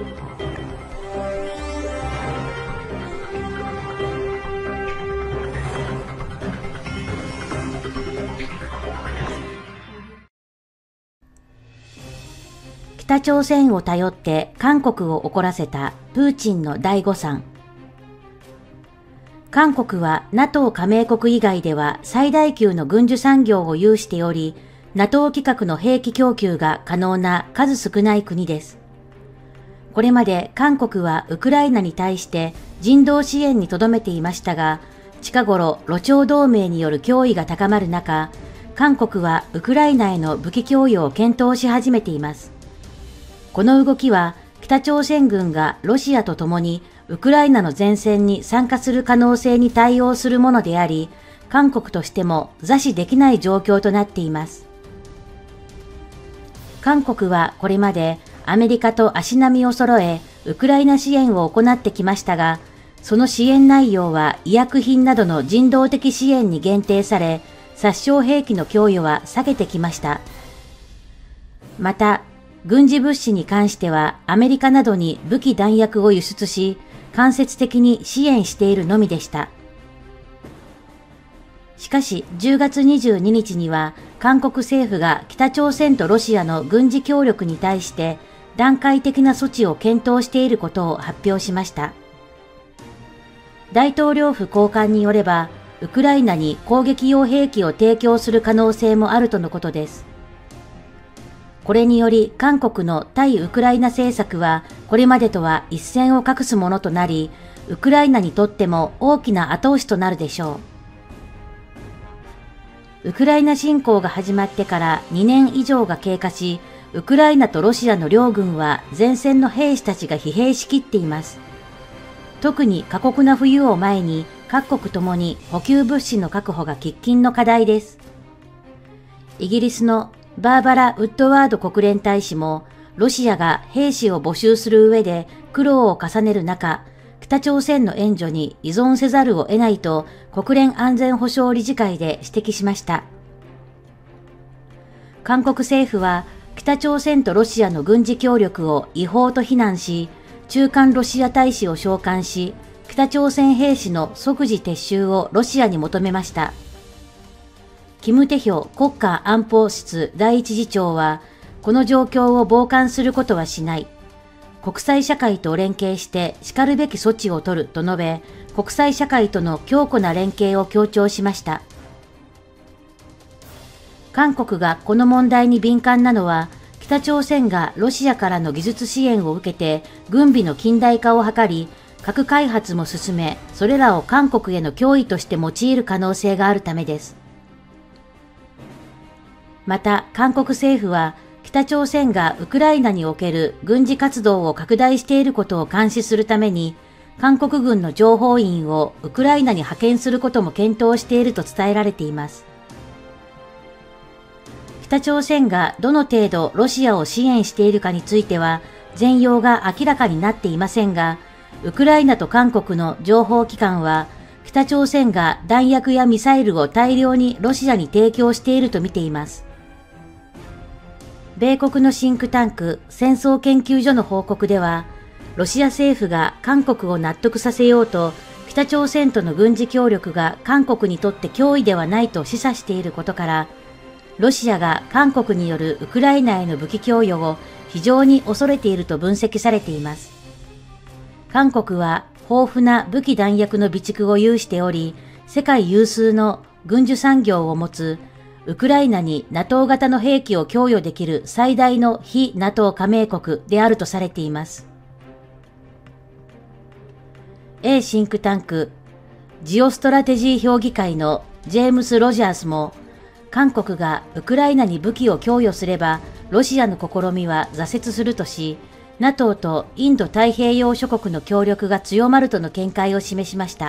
北朝鮮を頼って韓国を怒らせたプーチンの大誤算。韓国は NATO 加盟国以外では最大級の軍需産業を有しており、NATO 規格の兵器供給が可能な数少ない国です。これまで韓国はウクライナに対して人道支援にとどめていましたが、近頃露朝同盟による脅威が高まる中、韓国はウクライナへの武器供与を検討し始めています。この動きは北朝鮮軍がロシアと共にウクライナの前線に参加する可能性に対応するものであり、韓国としても座視できない状況となっています。韓国はこれまでアメリカと足並みを揃え、ウクライナ支援を行ってきましたが、その支援内容は医薬品などの人道的支援に限定され、殺傷兵器の供与は避けてきました。また、軍事物資に関してはアメリカなどに武器弾薬を輸出し、間接的に支援しているのみでした。しかし10月22日には韓国政府が北朝鮮とロシアの軍事協力に対して段階的な措置を検討していることを発表しました。大統領府高官によれば、ウクライナに攻撃用兵器を提供する可能性もあるとのことです。これにより韓国の対ウクライナ政策はこれまでとは一線を画すものとなり、ウクライナにとっても大きな後押しとなるでしょう。ウクライナ侵攻が始まってから2年以上が経過し、ウクライナとロシアの両軍は前線の兵士たちが疲弊しきっています。特に過酷な冬を前に各国ともに補給物資の確保が喫緊の課題です。イギリスのバーバラ・ウッドワード国連大使も、ロシアが兵士を募集する上で苦労を重ねる中、北朝鮮の援助に依存せざるを得ないと国連安全保障理事会で指摘しました。韓国政府は北朝鮮とロシアの軍事協力を違法と非難し、駐韓ロシア大使を召喚し、北朝鮮兵士の即時撤収をロシアに求めました。キム・テヒョ国家安保室第一次長は、この状況を傍観することはしない。国際社会と連携して叱るべき措置を取ると述べ、国際社会との強固な連携を強調しました。韓国がこの問題に敏感なのは、北朝鮮がロシアからの技術支援を受けて軍備の近代化を図り、核開発も進め、それらを韓国への脅威として用いる可能性があるためです。また、韓国政府は、北朝鮮がウクライナにおける軍事活動を拡大していることを監視するために、韓国軍の情報員をウクライナに派遣することも検討していると伝えられています。北朝鮮がどの程度ロシアを支援しているかについては、全容が明らかになっていませんが、ウクライナと韓国の情報機関は、北朝鮮が弾薬やミサイルを大量にロシアに提供していると見ています。米国のシンクタンク戦争研究所の報告では、ロシア政府が韓国を納得させようと、北朝鮮との軍事協力が韓国にとって脅威ではないと示唆していることから、ロシアが韓国によるウクライナへの武器供与を非常に恐れていると分析されています。韓国は豊富な武器弾薬の備蓄を有しており、世界有数の軍需産業を持つウクライナに NATO 型の兵器を供与できる最大の非 NATO 加盟国であるとされています。A シンクタンク、ジオストラテジー評議会のジェームス・ロジャースも、韓国がウクライナに武器を供与すれば、ロシアの試みは挫折するとし、NATO とインド太平洋諸国の協力が強まるとの見解を示しました。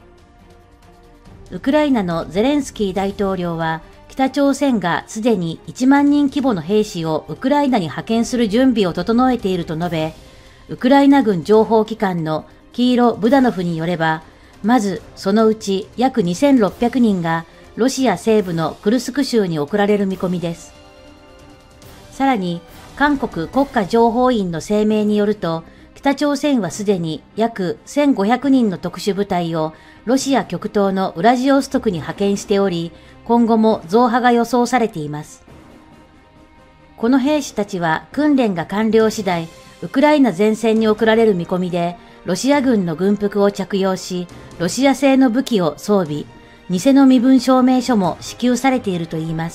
ウクライナのゼレンスキー大統領は、北朝鮮がすでに1万人規模の兵士をウクライナに派遣する準備を整えていると述べ、ウクライナ軍情報機関のキーロ・ブダノフによれば、まずそのうち約2600人がロシア西部のクルスク州に送られる見込みです。さらに、 韓国国家情報院の声明によると、北朝鮮はすでに約1500人の特殊部隊をロシア極東のウラジオストクに派遣しており、今後も増派が予想されています。この兵士たちは訓練が完了次第、ウクライナ前線に送られる見込みで、ロシア軍の軍服を着用し、ロシア製の武器を装備、偽の身分証明書も支給されているといいます。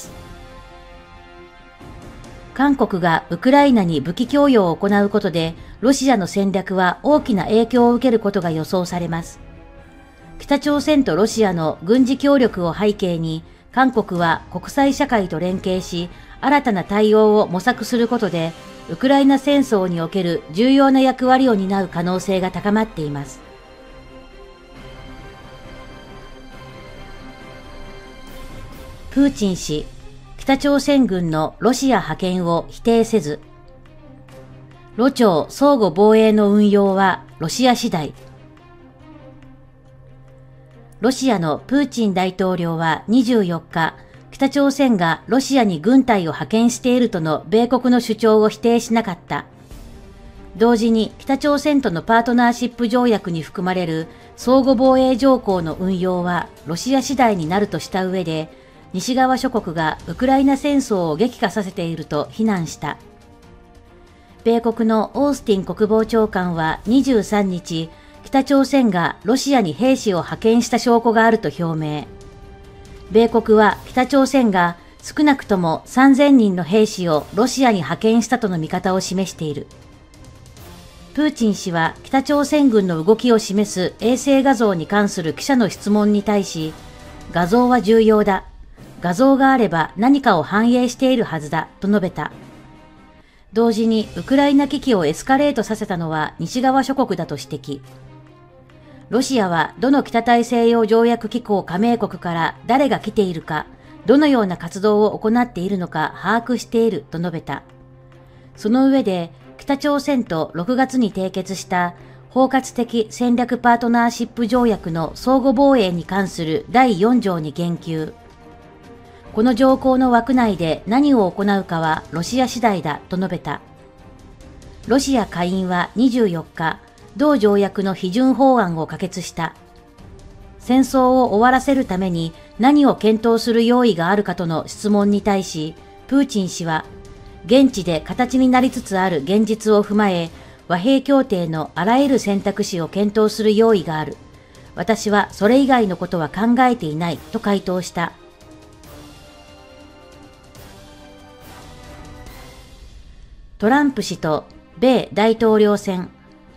韓国がウクライナに武器供与を行うことで、ロシアの戦略は大きな影響を受けることが予想されます。北朝鮮とロシアの軍事協力を背景に、韓国は国際社会と連携し、新たな対応を模索することで、ウクライナ戦争における重要な役割を担う可能性が高まっています。プーチン氏、北朝鮮軍のロシア派遣を否定せず、ロ朝相互防衛の運用はロシア次第。ロシアのプーチン大統領は24日、北朝鮮がロシアに軍隊を派遣しているとの米国の主張を否定しなかった。同時に北朝鮮とのパートナーシップ条約に含まれる相互防衛条項の運用はロシア次第になるとした上で、西側諸国がウクライナ戦争を激化させていると非難した。米国のオースティン国防長官は23日、北朝鮮がロシアに兵士を派遣した証拠があると表明。米国は北朝鮮が少なくとも3000人の兵士をロシアに派遣したとの見方を示している。プーチン氏は北朝鮮軍の動きを示す衛星画像に関する記者の質問に対し、画像は重要だ。画像があれば何かを反映しているはずだと述べた。同時にウクライナ危機をエスカレートさせたのは西側諸国だと指摘。ロシアはどの北大西洋条約機構加盟国から誰が来ているか、どのような活動を行っているのか把握していると述べた。その上で北朝鮮と6月に締結した包括的戦略パートナーシップ条約の相互防衛に関する第4条に言及。この条項の枠内で何を行うかはロシア次第だと述べた。ロシア下院は24日、同条約の批准法案を可決した。戦争を終わらせるために何を検討する用意があるかとの質問に対し、プーチン氏は、現地で形になりつつある現実を踏まえ、和平協定のあらゆる選択肢を検討する用意がある。私はそれ以外のことは考えていないと回答した。トランプ氏と米大統領選。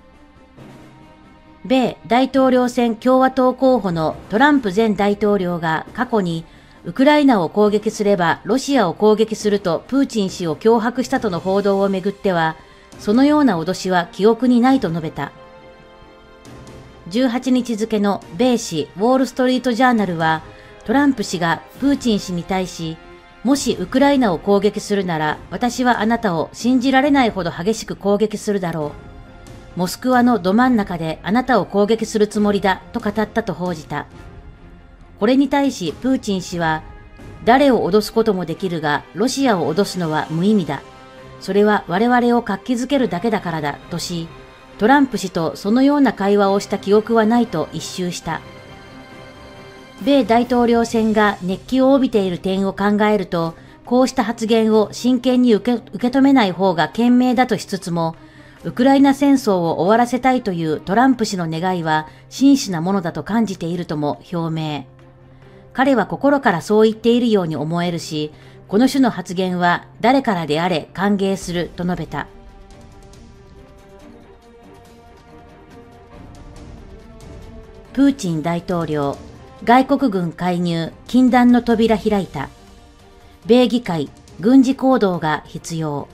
米大統領選共和党候補のトランプ前大統領が過去にウクライナを攻撃すればロシアを攻撃するとプーチン氏を脅迫したとの報道をめぐっては、そのような脅しは記憶にないと述べた。18日付の米紙ウォールストリートジャーナルは、トランプ氏がプーチン氏に対し、もしウクライナを攻撃するなら、私はあなたを信じられないほど激しく攻撃するだろう。モスクワのど真ん中であなたを攻撃するつもりだと語ったと報じた。これに対しプーチン氏は、誰を脅すこともできるが、ロシアを脅すのは無意味だ。それは我々を活気づけるだけだからだとし、トランプ氏とそのような会話をした記憶はないと一蹴した。米大統領選が熱気を帯びている点を考えると、こうした発言を真剣に受け止めない方が賢明だとしつつも、ウクライナ戦争を終わらせたいというトランプ氏の願いは真摯なものだと感じているとも表明。彼は心からそう言っているように思えるし、この種の発言は誰からであれ歓迎すると述べた。プーチン大統領、外国軍介入、禁断の扉開いた。米議会、軍事行動が必要。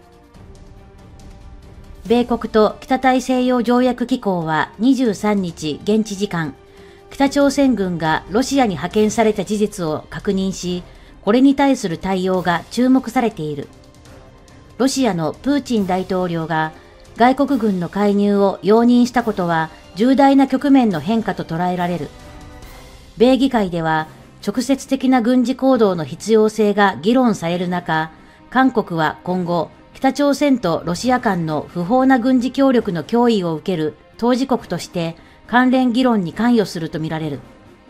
米国と北大西洋条約機構は23日現地時間、北朝鮮軍がロシアに派遣された事実を確認し、これに対する対応が注目されている。ロシアのプーチン大統領が外国軍の介入を容認したことは重大な局面の変化と捉えられる。米議会では直接的な軍事行動の必要性が議論される中、韓国は今後、 北朝鮮とロシア間の不法な軍事協力の脅威を受ける当事国として関連議論に関与するとみられる。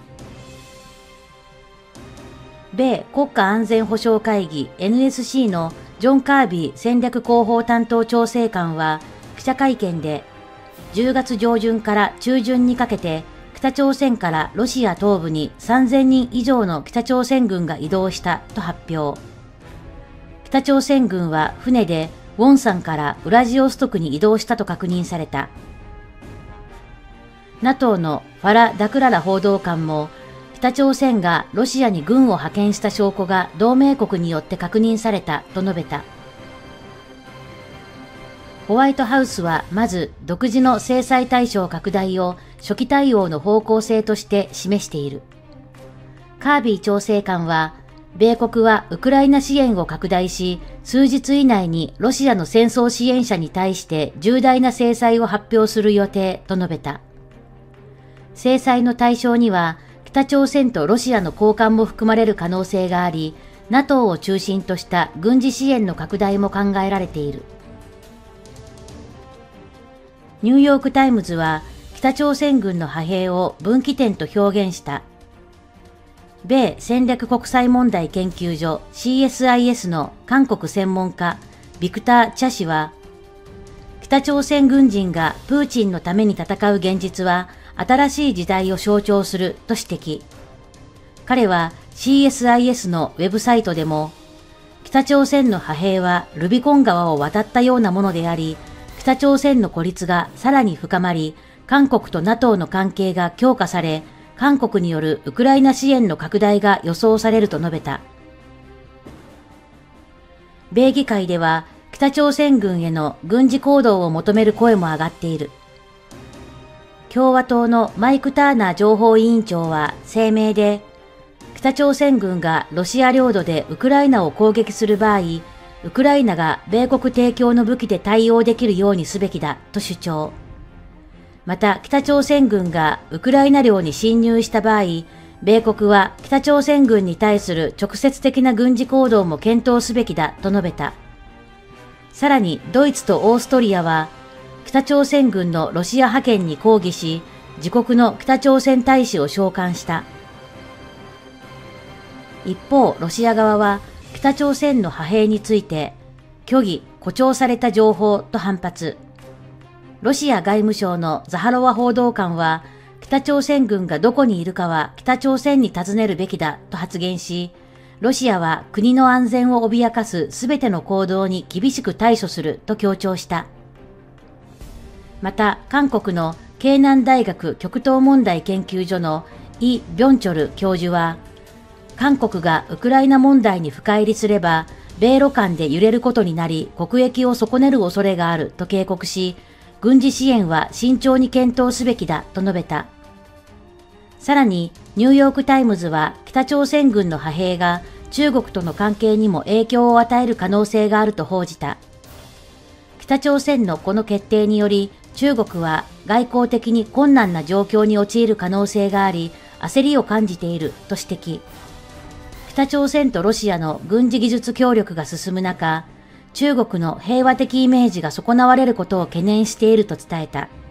米国家安全保障会議 NSC のジョン・カービー戦略広報担当調整官は記者会見で、10月上旬から中旬にかけて北朝鮮からロシア東部に3000人以上の北朝鮮軍が移動したと発表。北朝鮮軍は船でウォンサンからウラジオストクに移動したと確認された。NATO のファラ・ダクララ報道官も、北朝鮮がロシアに軍を派遣した証拠が同盟国によって確認されたと述べた。ホワイトハウスはまず独自の制裁対象拡大を初期対応の方向性として示している。カービー調整官は、米国はウクライナ支援を拡大し、数日以内にロシアの戦争支援者に対して重大な制裁を発表する予定と述べた。制裁の対象には、北朝鮮とロシアの高官も含まれる可能性があり、NATO を中心とした軍事支援の拡大も考えられている。ニューヨークタイムズは北朝鮮軍の派兵を分岐点と表現した。米戦略国際問題研究所 CSIS の韓国専門家ビクター・チャ氏は、北朝鮮軍人がプーチンのために戦う現実は新しい時代を象徴すると指摘。彼は CSIS のウェブサイトでも、北朝鮮の派兵はルビコン川を渡ったようなものであり、北朝鮮の孤立がさらに深まり、韓国と NATO の関係が強化され、韓国によるウクライナ支援の拡大が予想されると述べた。米議会では、北朝鮮軍への軍事行動を求める声も上がっている。共和党のマイク・ターナー情報委員長は声明で、北朝鮮軍がロシア領土でウクライナを攻撃する場合、ウクライナが米国提供の武器で対応できるようにすべきだと主張。また北朝鮮軍がウクライナ領に侵入した場合、米国は北朝鮮軍に対する直接的な軍事行動も検討すべきだと述べた。さらにドイツとオーストリアは、北朝鮮軍のロシア派遣に抗議し、自国の北朝鮮大使を召喚した。一方、ロシア側は北朝鮮の派兵について、虚偽、誇張された情報と反発。ロシア外務省のザハロワ報道官は、北朝鮮軍がどこにいるかは北朝鮮に尋ねるべきだと発言し、ロシアは国の安全を脅かすすべての行動に厳しく対処すると強調した。また、韓国の慶南大学極東問題研究所のイ・ビョンチョル教授は、韓国がウクライナ問題に深入りすれば、米ロ間で揺れることになり、国益を損ねる恐れがあると警告し、軍事支援は慎重に検討すべきだと述べた。さらに、ニューヨークタイムズは北朝鮮軍の派兵が中国との関係にも影響を与える可能性があると報じた。北朝鮮のこの決定により、中国は外交的に困難な状況に陥る可能性があり、焦りを感じていると指摘。北朝鮮とロシアの軍事技術協力が進む中、中国の平和的イメージが損なわれることを懸念していると伝えた。